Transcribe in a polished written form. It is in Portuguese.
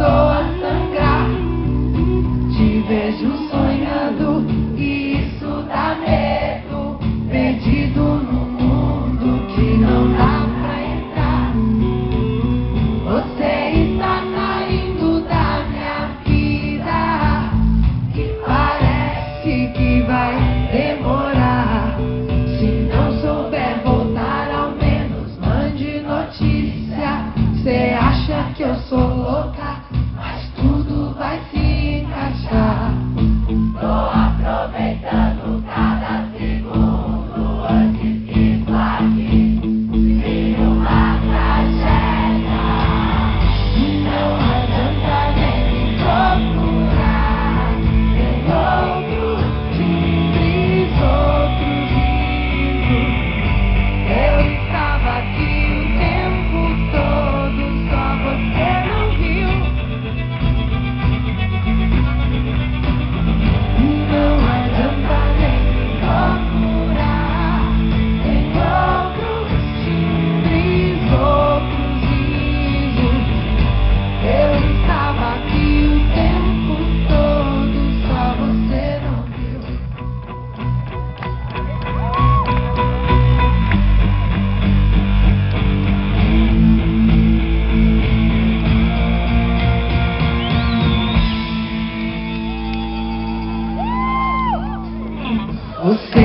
começou a sangrar. Te vejo sonhando e isso dá medo. Perdido num mundo que não dá pra entrar. Você está saindo da minha vida e parece que vai demorar. Se não souber voltar, ao menos mande notícia. Cê acha que eu sou louca, mas tudo vai se encaixar. Tô aproveitando cada segundo antes que isso aqui vire uma tragédia. Não adianta nem me procurar. Tem outros livros, outros livros. Eu estava aqui o tempo todo, só você não viu. Não adianta nem me procurar. Tem outros timbres, outros risos. Eu estava aqui o tempo todo, só você não viu. Você